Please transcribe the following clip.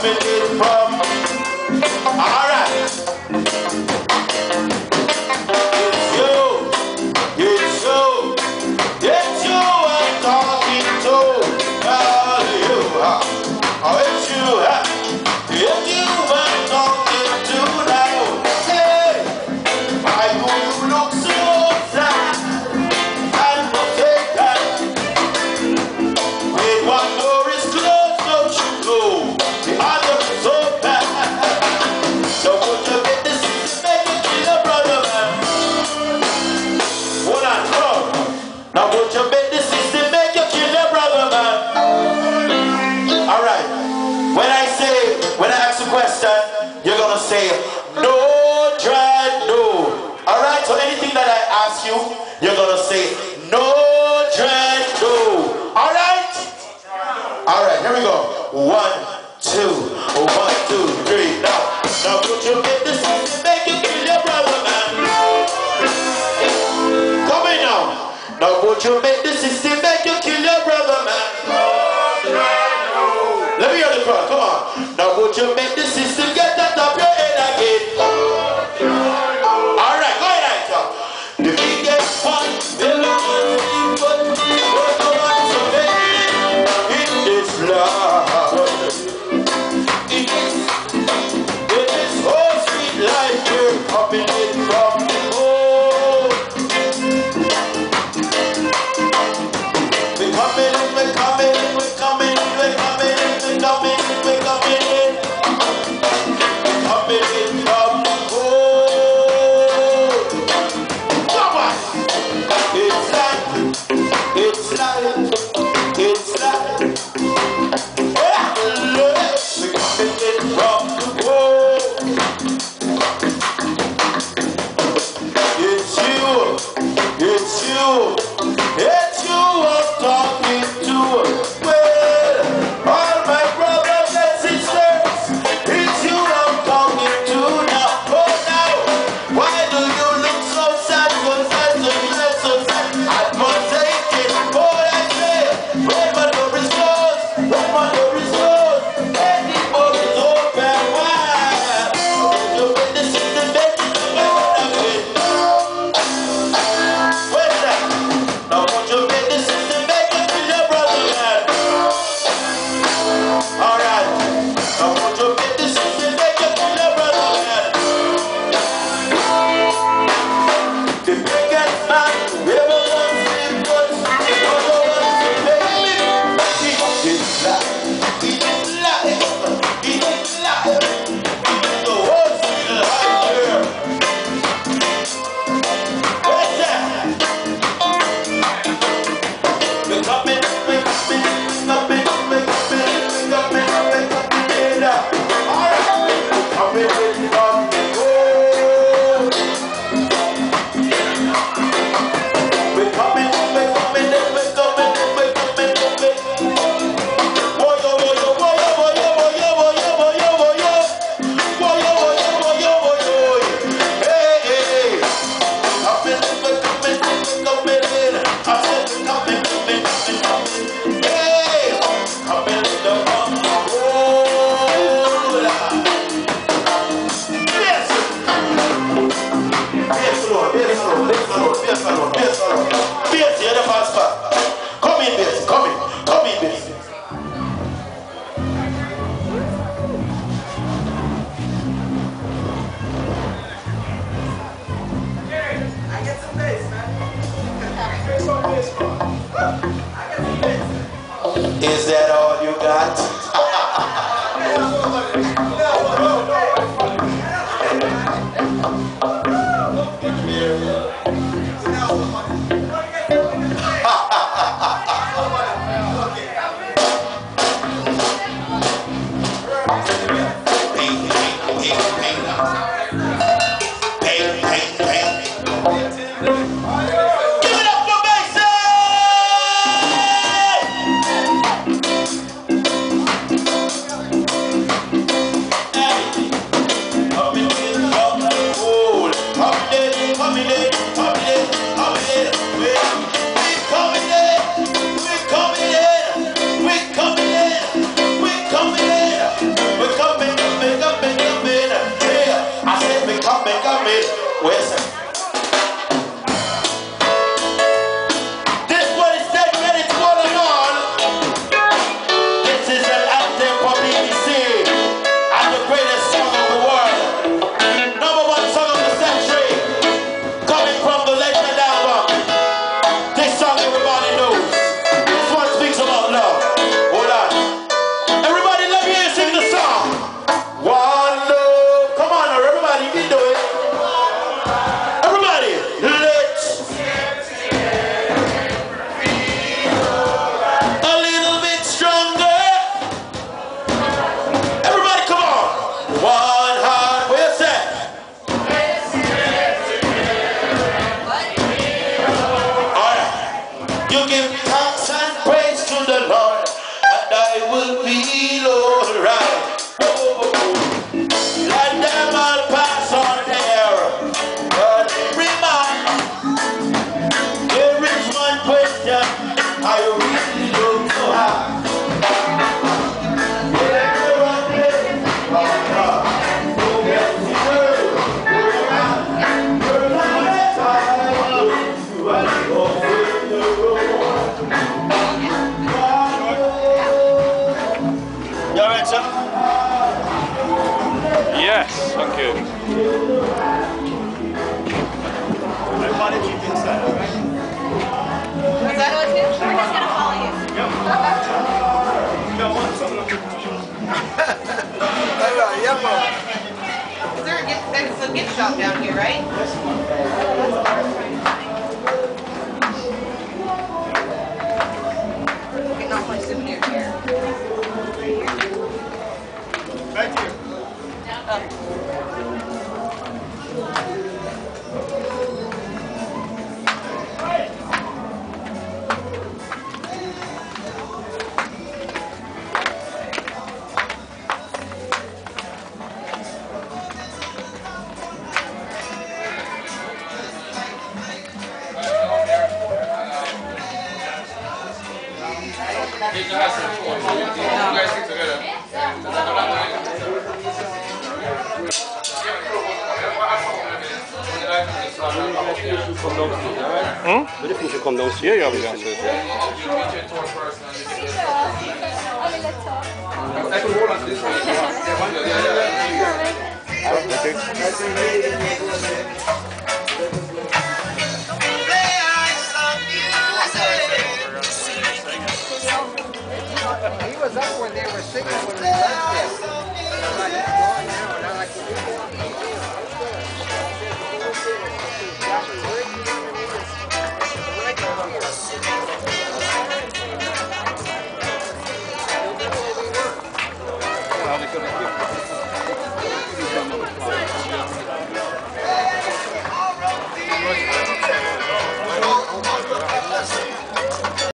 coming in from. Alright. It's you I'm talking to. It's you I'm talking to now. Hey, why do you look so sad and forsaken? When one door is closed, don't you know the other is open? So would you get this to make you kill your brother, man? Hold on, come on. Now would you bet this is to make you kill your brother, man? Alright, when I ask a question, you're gonna say no, dread, no. Alright, so anything that I ask you, you're gonna say no, dread, no. Alright? Alright, here we go. 1, 2, 1, 2, 3. Now would you bet this is to make you kill your brother, man? Come in now. Now would you make this is to make you kill your brother, man? Let me hear the crowd, come on. Now would you make the system get that up your head again? Alright, go ahead, sir. The biggest one, the Lord, but we're going to make in this love. It is whole sweet life we're coming in from the home. We're coming in, we're coming in, we're coming in, we're coming in. Coming in from the cold. Come on. It's life. It's life. It's life. Yeah. We're coming in from the cold. It's you. It's you. It's you I'm talking to. All my brothers and sisters, it's you I'm talking to now. Oh now, why do you look so sad? So sad, so sad. I'm forsaken. What I say, when my door is closed, when my door is closed, and the door is open wide. You make the system make it again. Where's that? Now won't you make the system make it with your brother, man? Alright, now won't you make this system make you kill your brother, man? The biggest man who ever wants him was the other ones to pay me. It is life, it is life, it is life. It is the whole sweet life here. Where's that? We're coming, we're coming, we're coming, we're coming, we're coming. Coming in from the cold. We're coming in, we're coming in, we're coming in, we're coming in. Boyo, boyo, boyo, boyo, boyo, boyo, boyo, boyo. Boyo, boyo, boyo, boyo. Hey, hey. Coming in, we're coming in, we're coming in. I said we're coming, coming, coming, coming. Hey, coming in from the cold. Bass, you're the fast part. Come in, bass, come in, bass. I get some bass, man. Bass on bass, man. I get some bass. Is that all you got? We're give thanks and praise to the Lord, and I will be alright. Let them all pass on there, but remember, there is one question I really don't know how. Yes, thank you. Everybody keep inside, alright? Is that what it is? We're just gonna follow you. You got one, something Is there a gift, there's a gift shop down here, right? Getting off my souvenir here. Right here. Det finns ju kondoms. Ja, jag vill ganska ut. He was up when they were singing when we left there.